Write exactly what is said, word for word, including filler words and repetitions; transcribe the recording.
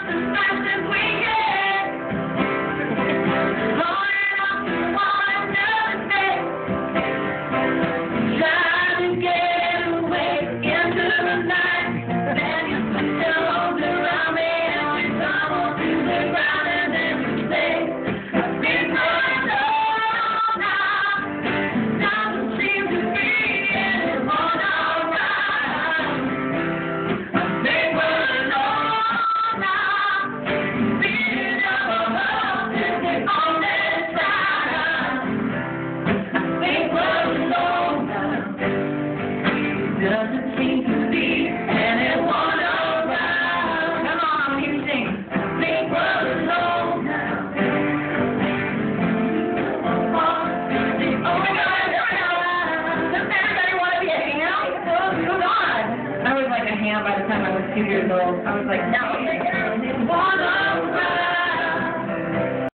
Doesn't seem to be anyone around. Come on, you sing. I think we're alone now. Oh my God, does everybody want to be a ham? Oh, come on. I was like a ham by the time I was two years old. I was like,